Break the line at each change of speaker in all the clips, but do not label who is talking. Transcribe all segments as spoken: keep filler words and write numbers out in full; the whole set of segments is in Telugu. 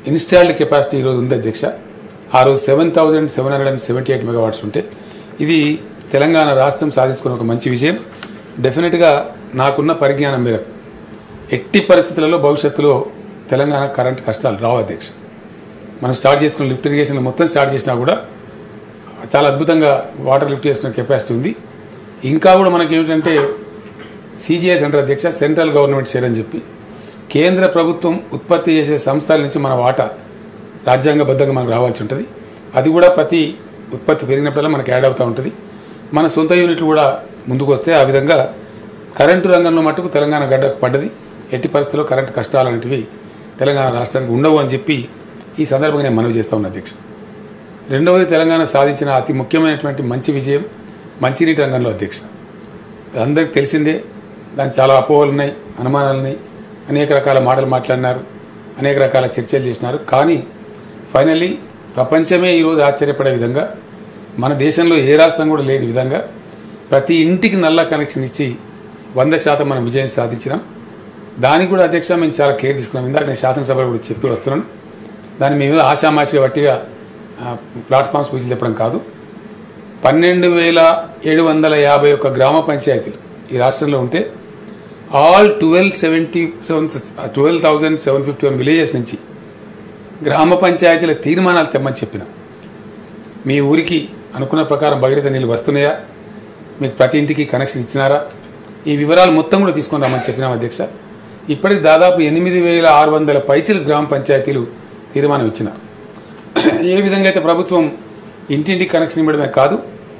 ఇన్స్టాల్డ్ కెపాసిటీ ఈరోజు ఉంది అధ్యక్ష. ఆ రోజు seven thousand seven hundred and seventy eight megawatts ఉంటే ఇది తెలంగాణ రాష్ట్రం సాధించుకున్న ఒక మంచి విజయం. డెఫినెట్గా నాకున్న పరిజ్ఞానం మేరకు ఎట్టి పరిస్థితులలో భవిష్యత్తులో తెలంగాణ కరెంట్ కష్టాలు రావు అధ్యక్ష. మనం స్టార్ట్ చేసుకున్న లిఫ్ట్ ఇరిగేషన్ మొత్తం స్టార్ట్ చేసినా కూడా చాలా అద్భుతంగా వాటర్ లిఫ్ట్ చేసుకునే కెపాసిటీ ఉంది. ఇంకా కూడా మనకి ఏమిటంటే సీజీఎస్ అంటారు అధ్యక్ష, సెంట్రల్ గవర్నమెంట్ షేర్ అని చెప్పి కేంద్ర ప్రభుత్వం ఉత్పత్తి చేసే సంస్థల నుంచి మన వాటా రాజ్యాంగబద్ధంగా మనకు రావాల్సి ఉంటుంది. అది కూడా ప్రతి ఉత్పత్తి పెరిగినప్పుడల్లా మనకు యాడ్ అవుతూ ఉంటుంది. మన సొంత యూనిట్లు కూడా ముందుకు వస్తే ఆ విధంగా కరెంటు రంగంలో మట్టుకు తెలంగాణ గడ్డకు పడ్డది. ఎట్టి పరిస్థితుల్లో కరెంటు కష్టాలు అనేటివి తెలంగాణ రాష్ట్రానికి ఉండవు అని చెప్పి ఈ సందర్భంగా నేను మనవి చేస్తా ఉన్నా అధ్యక్ష. రెండవది, తెలంగాణ సాధించిన అతి ముఖ్యమైనటువంటి మంచి విజయం మంచినీటి రంగంలో అధ్యక్ష. అందరికీ తెలిసిందే, దానికి చాలా అపోహలు ఉన్నాయి, అనుమానాలు ఉన్నాయి, అనేక రకాల మాటలు మాట్లాడినారు, అనేక రకాల చర్చలు చేసినారు. కానీ ఫైనల్లీ ప్రపంచమే ఈరోజు ఆశ్చర్యపడే విధంగా, మన దేశంలో ఏ రాష్ట్రం కూడా లేని విధంగా ప్రతి ఇంటికి నల్ల కనెక్షన్ ఇచ్చి వంద శాతం మనం విజయం సాధించినాం. దానికి కూడా అధ్యక్ష మేము చాలా కేర్ తీసుకున్నాం. ఇందాక నేను శాసనసభలో కూడా చెప్పి వస్తున్నాను. దాన్ని మేము ఆషామాషిగా వట్టిగా ప్లాట్ఫామ్స్ పూజలు చెప్పడం కాదు. పన్నెండు వేల ఏడు వందల యాభై ఒక్క గ్రామ పంచాయతీలు ఈ రాష్ట్రంలో ఉంటే all twelve seventy seven twelve thousand seven fifty one villages నుంచి గ్రామ పంచాయతీల తీర్మానాలు తెమ్మని చెప్పిన. మీ ఊరికి అనుకున్న ప్రకారం భగీరథ నీళ్ళు వస్తున్నాయా, మీకు ప్రతి ఇంటికి కనెక్షన్ ఇచ్చినారా, ఈ వివరాలు మొత్తం కూడా తీసుకొని రమ్మని చెప్పినాం అధ్యక్ష. ఇప్పటికి దాదాపు ఎనిమిది వేల ఆరు వందల పైచిలు గ్రామ పంచాయతీలు తీర్మానం ఇచ్చినారు. ఏ విధంగా అయితే ప్రభుత్వం ఇంటింటికి కనెక్షన్ ఇవ్వడమే కాదు,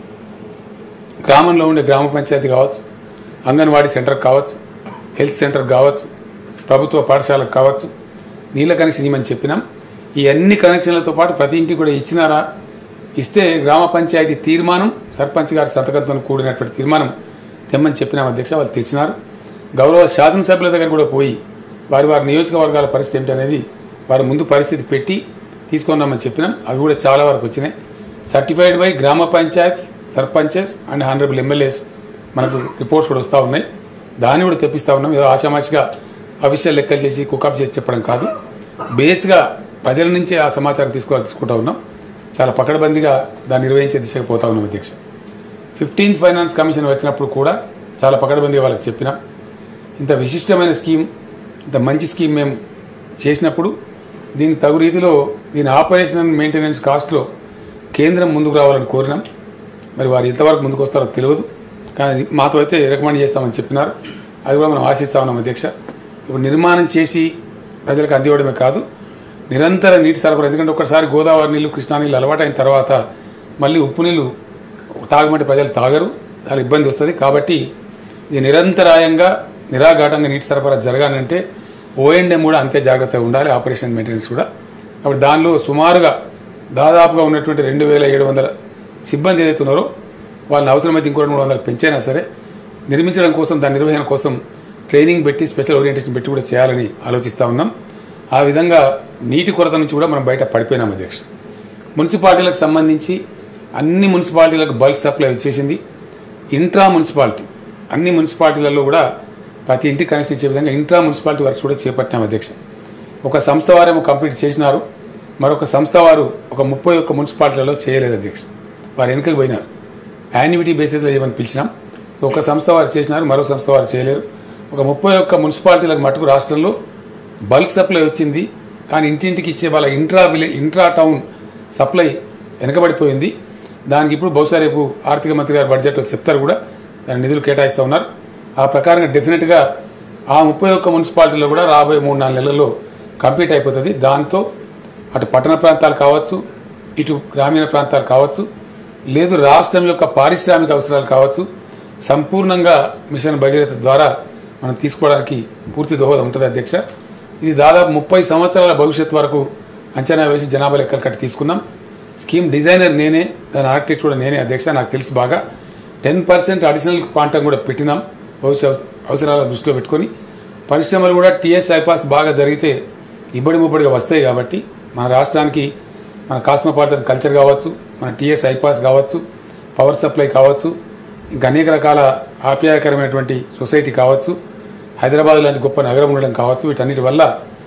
గ్రామంలో ఉండే గ్రామ పంచాయతీ కావచ్చు, అంగన్వాడీ సెంటర్ కావచ్చు, హెల్త్ సెంటర్ కావచ్చు, ప్రభుత్వ పాఠశాలకు కావచ్చు, నీళ్ళ కనెక్షన్ ఇవ్వమని చెప్పినాం. ఈ అన్ని కనెక్షన్లతో పాటు ప్రతి ఇంటికి కూడా ఇచ్చినారా, ఇస్తే గ్రామ పంచాయతీ తీర్మానం సర్పంచ్ గారి సంతకంతో కూడినటువంటి తీర్మానం తెమ్మని చెప్పినాం అధ్యక్ష. వాళ్ళు తెచ్చినారు. గౌరవ శాసనసభ్యుల దగ్గర కూడా పోయి వారి వారి నియోజకవర్గాల పరిస్థితి ఏమిటనేది వారి ముందు పరిస్థితి పెట్టి తీసుకున్నామని చెప్పినాం. అవి కూడా చాలా వరకు వచ్చినాయి. సర్టిఫైడ్ బై గ్రామ panchayat sarpanches and honourable MLAs మనకు రిపోర్ట్స్ కూడా వస్తూ ఉన్నాయి. దాన్ని కూడా తెప్పిస్తూ ఉన్నాం. ఏదో ఆషామాషిగా అఫీషియల్ లెక్కలు చేసి కుకప్ చేసి చెప్పడం కాదు, బేస్గా ప్రజల నుంచే ఆ సమాచారం తీసుకోవాలి తీసుకుంటా ఉన్నాం. చాలా పకడ్బందీగా దాన్ని నిర్వహించే దిశగా పోతా ఉన్నాం అధ్యక్ష. ఫిఫ్టీన్త్ ఫైనాన్స్ కమిషన్ వచ్చినప్పుడు కూడా చాలా పకడ్బందీగా వాళ్ళకి చెప్పినాం. ఇంత విశిష్టమైన స్కీమ్, ఇంత మంచి స్కీమ్ మేము చేసినప్పుడు దీని తగు రీతిలో దీని ఆపరేషన్ అండ్ మెయింటెనెన్స్ కాస్ట్లో కేంద్రం ముందుకు రావాలని కోరినాం. మరి వారు ఎంతవరకు ముందుకు వస్తారో తెలియదు, కానీ మాతో అయితే రికమెండ్ చేస్తామని చెప్పినారు. అది కూడా మనం ఆశిస్తా ఉన్నాం అధ్యక్ష. ఇప్పుడు నిర్మాణం చేసి ప్రజలకు అందివ్వడమే కాదు, నిరంతర నీటి సరఫరా. ఎందుకంటే ఒకసారి గోదావరి నీళ్లు, కృష్ణా నీళ్ళు అలవాటైన తర్వాత మళ్ళీ ఉప్పు నీళ్ళు తాగమంటే ప్రజలు తాగరు, చాలా ఇబ్బంది వస్తుంది. కాబట్టి ఇది నిరంతరాయంగా నిరాఘాటంగా నీటి సరఫరా జరగాలంటే ఓఎండ్ఎం కూడా అంతే జాగ్రత్తగా ఉండాలి, ఆపరేషన్ మెయింటెనెన్స్ కూడా. కాబట్టి దానిలో సుమారుగా దాదాపుగా ఉన్నటువంటి రెండు వేల ఏడు వందల సిబ్బంది ఏదైతే ఉన్నారో వాళ్ళని అవసరమైతే ఇంకో రెండు మూడు వందలు పెంచైనా సరే నిర్మించడం కోసం, దాని నిర్వహణ కోసం ట్రైనింగ్ పెట్టి స్పెషల్ ఓరియంటేషన్ పెట్టి కూడా చేయాలని ఆలోచిస్తూ ఉన్నాం. ఆ విధంగా నీటి కొరత నుంచి కూడా మనం బయట పడిపోయినాం అధ్యక్ష. మున్సిపాలిటీలకు సంబంధించి అన్ని మున్సిపాలిటీలకు బల్క్ సప్లై వచ్చేసింది. ఇంట్రా మున్సిపాలిటీ అన్ని మున్సిపాలిటీలలో కూడా ప్రతి ఇంటికి కనెక్షన్ ఇచ్చే విధంగా ఇంట్రా మున్సిపాలిటీ వర్క్స్ కూడా చేపట్టినాం అధ్యక్ష. ఒక సంస్థ వారేమో కంప్లీట్ చేసినారు, మరొక సంస్థ వారు ఒక ముప్పై ఒక్క మున్సిపాలిటీలలో చేయలేదు అధ్యక్ష. వారు వెనుకకు పోయినారు. యాన్యుటీ బేసిస్లో ఏమని పిలిచినాం. సో ఒక సంస్థ వారు చేసినారు, మరొక సంస్థ వారు చేయలేరు. ఒక ముప్పై ఒక్క మున్సిపాలిటీలకు మటుకు రాష్ట్రంలో బల్క్ సప్లై వచ్చింది. కానీ ఇంటింటికి ఇచ్చే వాళ్ళ intra village intra town supply వెనకబడిపోయింది. దానికి ఇప్పుడు బహుశా రేపు ఆర్థిక మంత్రి గారు బడ్జెట్లో చెప్తారు కూడా, దాని నిధులు కేటాయిస్తూ ఉన్నారు. ఆ ప్రకారంగా డెఫినెట్గా ఆ ముప్పై ఒక్క మున్సిపాలిటీలో కూడా రాబోయే మూడు నాలుగు నెలల్లో కంప్లీట్ అయిపోతుంది. దాంతో అటు పట్టణ ప్రాంతాలు కావచ్చు, ఇటు గ్రామీణ ప్రాంతాలు కావచ్చు, లేదు రాష్ట్రం యొక్క పారిశ్రామిక అవసరాలు కావచ్చు, సంపూర్ణంగా మిషన్ భగీరథ ద్వారా మనం తీసుకోవడానికి పూర్తి దోహదం ఉంటుంది అధ్యక్ష. ఇది దాదాపు ముప్పై సంవత్సరాల భవిష్యత్తు వరకు అంచనా వేసి జనాభా లెక్కలు కట్టి తీసుకున్నాం. స్కీమ్ డిజైనర్ నేనే, దాని ఆర్కిటెక్ట్ కూడా నేనే అధ్యక్ష. నాకు తెలుసు బాగా. టెన్ పర్సెంట్ అడిషనల్ క్వాంటం కూడా పెట్టినాం భవిష్యత్ అవసరాల దృష్టిలో పెట్టుకొని. పరిశ్రమలు కూడా టీఎస్ ఐపాస్ బాగా జరిగితే ఇబ్బడి ముబ్బడిగా వస్తాయి. కాబట్టి మన రాష్ట్రానికి మన కాస్మోపాలిటన్ కల్చర్ కావచ్చు, మన టీఎస్ ఐపాస్ కావచ్చు, పవర్ సప్లై కావచ్చు, ఇంకా అనేక రకాల ఆప్యాయకరమైనటువంటి సొసైటీ కావచ్చు, హైదరాబాద్ లాంటి గొప్ప నగరం ఉండడం కావచ్చు, వీటన్నిటి వల్ల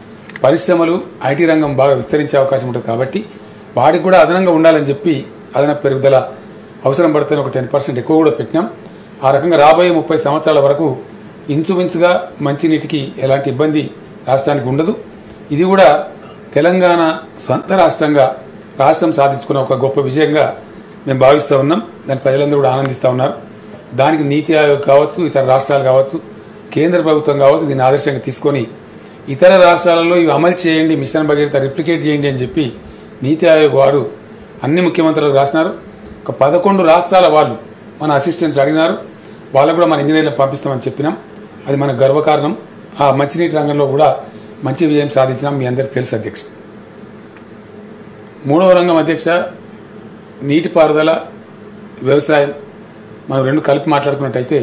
పరిశ్రమలు ఐటీ రంగం బాగా విస్తరించే అవకాశం ఉంటుంది కాబట్టి వాటికి కూడా అదనంగా ఉండాలని చెప్పి అదనపు పెరుగుదల అవసరం పడితే ఒక టెన్ పర్సెంట్ ఎక్కువ కూడా పెట్టినాం. ఆ రకంగా రాబోయే ముప్పై సంవత్సరాల వరకు ఇంచుమించుగా మంచినీటికి ఎలాంటి ఇబ్బంది రాష్ట్రానికి ఉండదు. ఇది కూడా తెలంగాణ స్వంత రాష్ట్రంగా రాష్ట్రం సాధించుకున్న ఒక గొప్ప విజయంగా మేము భావిస్తూ ఉన్నాం. దాని ప్రజలందరూ కూడా ఆనందిస్తూ ఉన్నారు. దానికి నీతి ఆయోగ్ కావచ్చు, ఇతర రాష్ట్రాలు కావచ్చు, కేంద్ర ప్రభుత్వం కావచ్చు దీన్ని ఆదర్శంగా తీసుకొని ఇతర రాష్ట్రాలలో ఇవి అమలు చేయండి, మిషన్ భగీరథ రిప్లికేట్ చేయండి అని చెప్పి నీతి ఆయోగ్ వారు అన్ని ముఖ్యమంత్రులకు రాసినారు. ఒక పదకొండు రాష్ట్రాల వాళ్ళు మన అసిస్టెంట్స్ అడిగినారు. వాళ్ళకు కూడా మన ఇంజనీర్లను పంపిస్తామని చెప్పినాం. అది మన గర్వకారణం. ఆ మంచినీటి రంగంలో కూడా మంచి విజయం సాధించినాం. మీ అందరికీ తెలుసు అధ్యక్ష. మూడవ రంగం అధ్యక్ష నీటిపారుదల, వ్యవసాయం. మనం రెండు కలిపి మాట్లాడుకున్నట్టయితే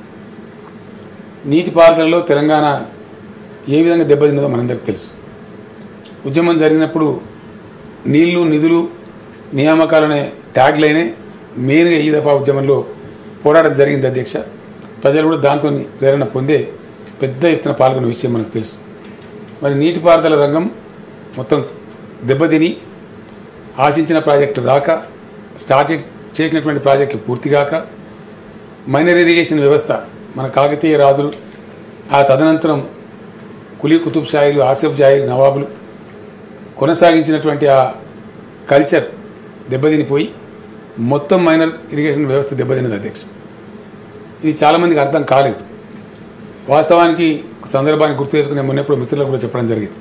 నీటిపారుదలలో తెలంగాణ ఏ విధంగా దెబ్బతిన్నదో మనందరికీ తెలుసు. ఉద్యమం జరిగినప్పుడు నీళ్లు నిధులు నియామకాలనే ట్యాగ్ లైనే మెయిన్గా ఈ దఫా ఉద్యమంలో పోరాటం జరిగింది అధ్యక్ష. ప్రజలు కూడా దాంతో ప్రేరణ పొందే పెద్ద ఎత్తున పాల్గొన్న విషయం మనకు తెలుసు. మరి నీటిపారుదల రంగం మొత్తం దెబ్బతిని ఆశించిన ప్రాజెక్టులు రాక, స్టార్ట్ చేసినటువంటి ప్రాజెక్టులు పూర్తిగాక, మైనర్ ఇరిగేషన్ వ్యవస్థ మన కాకతీయ రాజులు, ఆ తదనంతరం కులీ కుతుబ్ షాయిలు, ఆసిఫ్ జాయిలు, నవాబులు కొనసాగించినటువంటి ఆ కల్చర్ దెబ్బతినిపోయి మొత్తం మైనర్ ఇరిగేషన్ వ్యవస్థ దెబ్బతిన్నది అధ్యక్ష. ఇది చాలామందికి అర్థం కాలేదు. వాస్తవానికి సందర్భాన్ని గుర్తు చేసుకునే మొన్నప్పుడు మిత్రులకు కూడా చెప్పడం జరిగింది.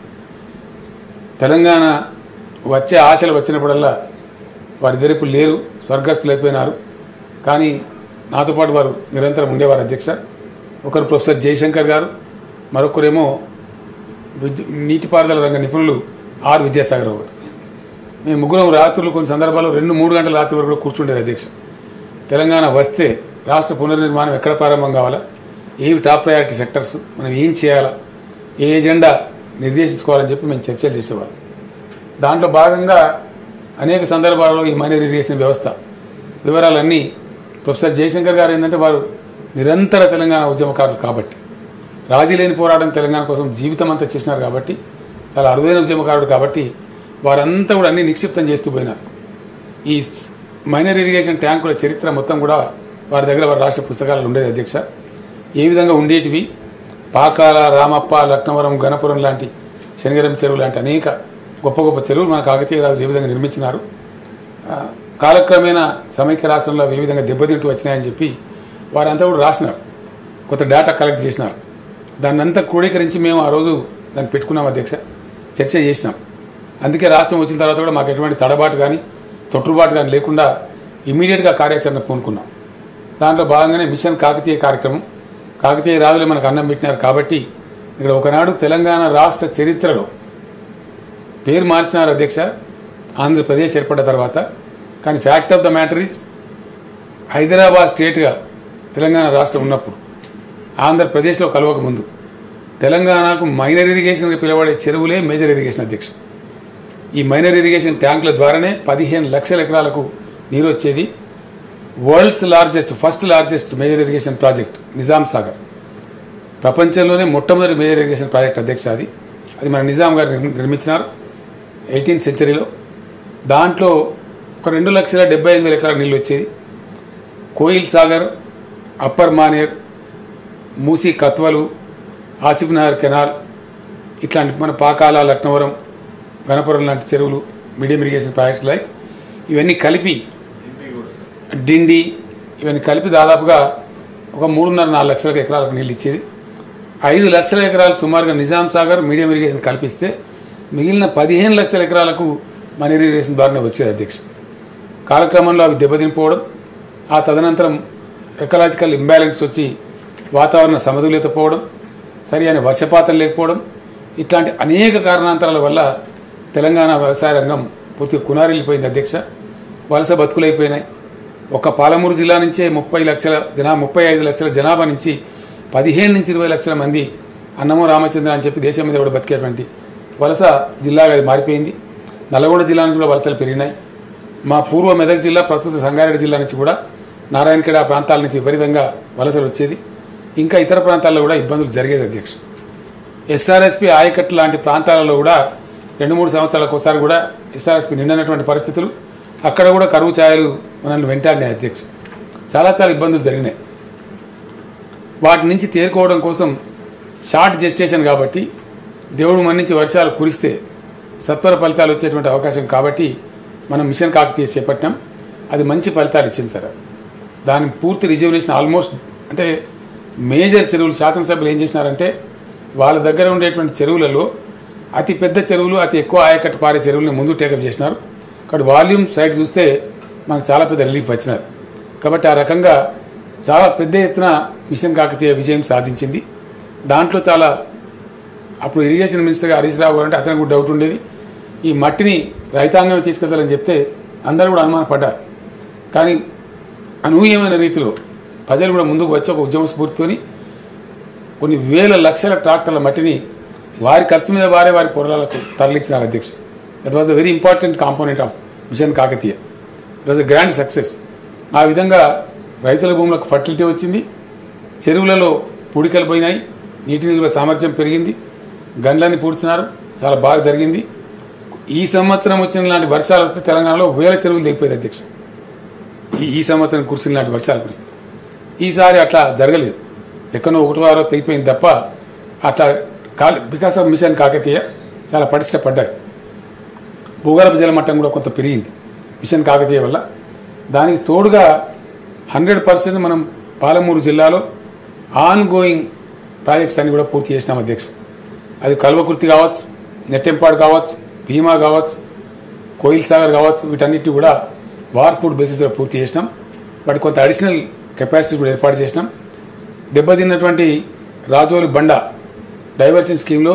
తెలంగాణ వచ్చే ఆశలు వచ్చినప్పుడల్లా వారిద్దరు ఇప్పుడు లేరు, స్వర్గస్థులు అయిపోయినారు. కానీ నాతో పాటు వారు నిరంతరం ఉండేవారు అధ్యక్ష. ఒకరు ప్రొఫెసర్ జయశంకర్ గారు, మరొకరేమో నీటిపారుదల రంగ నిపుణులు ఆర్ విద్యాసాగర్ గారు. మేము ముగ్గురం రాత్రులు కొన్ని సందర్భాల్లో రెండు మూడు గంటల రాత్రి వరకు కూడా కూర్చుండేది అధ్యక్ష. తెలంగాణ వస్తే రాష్ట్ర పునర్నిర్మాణం ఎక్కడ ప్రారంభం కావాలా, ఏవి టాప్ ప్రయారిటీ సెక్టర్స్, మనం ఏం చేయాలా, ఏ ఎజెండా నిర్దేశించుకోవాలని చెప్పి మేము చర్చలు చేసేవాళ్ళం. దాంట్లో భాగంగా అనేక సందర్భాలలో ఈ మైనర్ ఇరిగేషన్ వ్యవస్థ వివరాలన్నీ ప్రొఫెసర్ జయశంకర్ గారు ఏంటంటే వారు నిరంతర తెలంగాణ ఉద్యమకారులు కాబట్టి, రాజీ లేని పోరాటం తెలంగాణ కోసం జీవితం అంతా చేసినారు కాబట్టి, చాలా అరుదైన ఉద్యమకారుడు కాబట్టి వారంతా కూడా అన్ని నిక్షిప్తం చేస్తూ పోయినారు. ఈ మైనర్ ఇరిగేషన్ ట్యాంకుల చరిత్ర మొత్తం కూడా వారి దగ్గర వారి రాష్ట్ర పుస్తకాలలో ఉండేది అధ్యక్ష. ఏ విధంగా ఉండేటివి, పాకాల, రామప్ప, లక్నవరం, గణపురం లాంటి, శనిగరం చెరువు లాంటి అనేక గొప్ప గొప్ప చెరువులు మన కాకతీయ రాజులు ఏ విధంగా నిర్మించినారు, కాలక్రమేణా సమైక్య రాష్ట్రంలో ఏ విధంగా దెబ్బతింటూ వచ్చినాయని చెప్పి వారంతా కూడా రాసినారు. కొంత డేటా కలెక్ట్ చేసినారు. దాన్ని అంతా క్రోడీకరించి మేము ఆ రోజు దాన్ని పెట్టుకున్నాం అధ్యక్ష, చర్చ చేసినాం. అందుకే రాష్ట్రం వచ్చిన తర్వాత కూడా మాకు ఎటువంటి తడబాటు కానీ తొట్టుబాటు కానీ లేకుండా ఇమీడియట్గా కార్యాచరణ పూనుకున్నాం. దాంట్లో భాగంగానే మిషన్ కాకతీయ కార్యక్రమం, కాకతీయ రాజులు మనకు అన్నం పెట్టినారు కాబట్టి ఇక్కడ ఒకనాడు తెలంగాణ రాష్ట్ర చరిత్రలో పేరు మార్చినారు అధ్యక్ష ఆంధ్రప్రదేశ్ ఏర్పడ్డ తర్వాత. కానీ fact of the matter is Hyderabad స్టేట్గా Telangana రాష్ట్రం ఉన్నప్పుడు ఆంధ్రప్రదేశ్లో కలవక ముందు తెలంగాణకు మైనర్ ఇరిగేషన్గా పిలువబడే చెరువులే మేజర్ ఇరిగేషన్ అధ్యక్ష. ఈ మైనర్ ఇరిగేషన్ ట్యాంకుల ద్వారానే పదిహేను లక్షల ఎకరాలకు నీరు వచ్చేది. World's largest first largest major irrigation project Nizam Sagar, ప్రపంచంలోనే మొట్టమొదటి మేజర్ ఇరిగేషన్ ప్రాజెక్ట్ అధ్యక్ష. అది అది మన నిజాం గారు నిర్మించినారు ఎయిటీన్త్ సెంచరీలో. దాంట్లో ఒక రెండు లక్షల డెబ్బై ఐదు వేల ఎకరాల నీళ్ళు వచ్చేది. కోయిల్ సాగర్, అప్పర్ మానేర్, మూసీ కత్వలు, ఆసిఫ్ నగర్ కెనాల్, ఇట్లాంటి మన పాకాల, లక్నవరం, గణపురం లాంటి చెరువులు, మీడియం ఇరిగేషన్ ప్రాజెక్ట్స్ లైక్ ఇవన్నీ కలిపి, డిండి ఇవన్నీ కలిపి దాదాపుగా ఒక మూడున్నర నాలుగు లక్షల ఎకరాలకు నీళ్ళు ఇచ్చేది. ఐదు లక్షల ఎకరాలు సుమారుగా నిజాం సాగర్ మీడియం ఇరిగేషన్ కల్పిస్తే మిగిలిన పదిహేను లక్షల ఎకరాలకు మైనర్ ఇరిగేషన్ ద్వారానే వచ్చేది అధ్యక్ష. కాలక్రమంలో అవి దెబ్బతినిపోవడం, ఆ తదనంతరం ఎకలాజికల్ ఇంబ్యాలెన్స్ వచ్చి వాతావరణ సమతుల్యత పోవడం, సరి అయిన వర్షపాతం లేకపోవడం, ఇట్లాంటి అనేక కారణాంతరాల వల్ల తెలంగాణ వ్యవసాయ రంగం పూర్తిగా కునారిల్లిపోయింది అధ్యక్ష. వలస బతుకులైపోయినాయి. ఒక పాలమూరు జిల్లా నుంచే ముప్పై లక్షల జనా ముప్పై ఐదు లక్షల జనాభా నుంచి పదిహేను నుంచి ఇరవై లక్షల మంది అన్నమో రామచంద్ర అని చెప్పి దేశం మీద కూడా బతికేటువంటి వలస జిల్లాగా అది మారిపోయింది. నల్గొండ జిల్లా నుంచి కూడా వలసలు పెరిగినాయి. మా పూర్వ మెదక్ జిల్లా, ప్రస్తుత సంగారెడ్డి జిల్లా నుంచి కూడా నారాయణఖేడ్ ఆ ప్రాంతాల నుంచి విపరీతంగా వలసలు వచ్చేది. ఇంకా ఇతర ప్రాంతాల్లో కూడా ఇబ్బందులు జరిగేది అధ్యక్ష. ఎస్ఆర్ఎస్పి ఆయకట్టు లాంటి ప్రాంతాలలో కూడా రెండు మూడు సంవత్సరాలకు ఒకసారి కూడా ఎస్ఆర్ఎస్పి నిండినటువంటి పరిస్థితులు, అక్కడ కూడా కరువు ఛాయలు మనల్ని వెంటాడినాయి అధ్యక్ష. చాలా చాలా ఇబ్బందులు జరిగినాయి. వాటి నుంచి తేరుకోవడం కోసం షార్ట్ జెస్టేషన్ కాబట్టి దేవుడు మన్నించి వర్షాలు కురిస్తే సత్వర ఫలితాలు వచ్చేటువంటి అవకాశం కాబట్టి మనం మిషన్ కాకతీయ చేపట్టినాం. అది మంచి ఫలితాలు ఇచ్చింది సార్. దాని పూర్తి రిజర్వేషన్ ఆల్మోస్ట్ అంటే మేజర్ చెరువులు శాసనసభ్యులు ఏం చేసినారంటే వాళ్ళ దగ్గర ఉండేటువంటి చెరువులలో అతి పెద్ద చెరువులు, అతి ఎక్కువ ఆయకట్టు పారే చెరువులను ముందు టేకప్ చేసినారు. కాబట్టి వాల్యూమ్ సైడ్ చూస్తే మనకు చాలా పెద్ద రిలీఫ్ వచ్చినారు. కాబట్టి ఆ రకంగా చాలా పెద్ద ఎత్తున మిషన్ కాకతీయ విజయం సాధించింది. దాంట్లో చాలా అప్పుడు ఇరిగేషన్ మినిస్టర్గా హరీష్ రావు గారు అంటే అతనికి కూడా డౌట్ ఉండేది. ఈ మట్టిని రైతాంగమే తీసుకెళ్తారని చెప్తే అందరూ కూడా అనుమానపడ్డారు. కానీ అనూహ్యమైన రీతిలో ప్రజలు కూడా ముందుకు వచ్చి ఒక ఉద్యమ స్ఫూర్తితోని కొన్ని వేల లక్షల ట్రాక్టర్ల మట్టిని వారి ఖర్చు మీద వారే వారి పొలాలకు తరలించినారు అధ్యక్ష. That was the very important component of mission Kakatiya. It was a grand success. ఆ విధంగా రైతుల భూములకు ఫర్టిలిటీ వచ్చింది, చెరువులలో పూడికలు పోయినాయి, నీటి నిల్వ సామర్థ్యం పెరిగింది, గండ్లన్నీ పూడ్చినారు, చాలా బాగా జరిగింది. ఈ సంవత్సరం వచ్చిన లాంటి వర్షాలు వస్తే తెలంగాణలో వేల చెరువులు తెగిపోయింది అధ్యక్ష. ఈ ఈ సంవత్సరం కురిసిన లాంటి వర్షాలు కురిస్తే ఈసారి అట్లా జరగలేదు. ఎక్కడో ఒకటి వారో తెగిపోయింది తప్ప అట్లా కాలి బికాస్ ఆఫ్ మిషన్ కాకతీయ చాలా పటిష్టపడ్డాయి. భూగర్భ జల మట్టం కూడా కొంత పెరిగింది మిషన్ కాకతీయ వల్ల. దానికి తోడుగా హండ్రెడ్ పర్సెంట్ మనం పాలమూరు జిల్లాలో ఆన్ గోయింగ్ ప్రాజెక్ట్స్ అన్ని కూడా పూర్తి చేసినాం అధ్యక్ష. అది కల్వకుర్తి కావచ్చు, నెట్టెంపాడు కావచ్చు, భీమా కావచ్చు, కోయిల్ సాగర్ కావచ్చు, వీటన్నిటి కూడా వార్ఫుడ్ బేసిస్లో పూర్తి చేసినాం. వాటి కొంత అడిషనల్ కెపాసిటీ కూడా ఏర్పాటు చేసినాం. దెబ్బతిన్నటువంటి రాజోలి బండ డైవర్షన్ స్కీమ్లో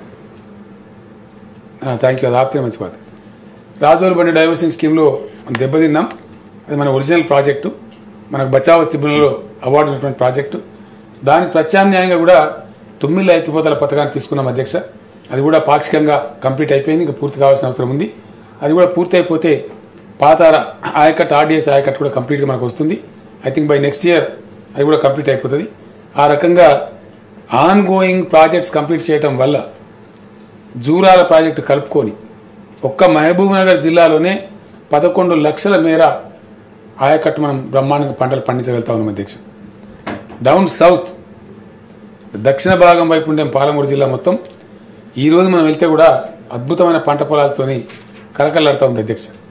థ్యాంక్ యూ అది ఆపితే మంచిపోతుంది. రాజోలి బండ డైవర్షన్ స్కీమ్లో మనం దెబ్బతిన్నాం. అది మన ఒరిజినల్ ప్రాజెక్టు, మనకు బచావ్ ట్రిబ్యునల్లో అవార్డు ఉన్నటువంటి ప్రాజెక్టు. దానికి ప్రత్యామ్నాయంగా కూడా తొమ్మిది ఎత్తిపోతల పథకాన్ని తీసుకున్నాం అధ్యక్ష. అది కూడా పాక్షికంగా కంప్లీట్ అయిపోయింది, ఇంకా పూర్తి కావాల్సిన అవసరం ఉంది. అది కూడా పూర్తి అయిపోతే పాతార ఆయకట్టు ఆర్డీఎస్ ఆయకట్టు కూడా కంప్లీట్గా మనకు వస్తుంది. I think by next year అది కూడా కంప్లీట్ అయిపోతుంది. ఆ రకంగా ఆన్ గోయింగ్ ప్రాజెక్ట్స్ కంప్లీట్ చేయడం వల్ల జూరాల ప్రాజెక్టు కలుపుకొని ఒక్క మహబూబ్ నగర్ జిల్లాలోనే పదకొండు లక్షల మేర ఆయకట్టు మనం బ్రహ్మాండంగా పంటలు పండించగలుగుతా ఉన్నాం అధ్యక్ష. డౌన్ సౌత్ దక్షిణ భాగం వైపు ఉండే పాలమూరు జిల్లా మొత్తం ఈరోజు మనం వెళ్తే కూడా అద్భుతమైన పంట పొలాలతోని కలకల్లాడుతూ ఉంది అధ్యక్ష.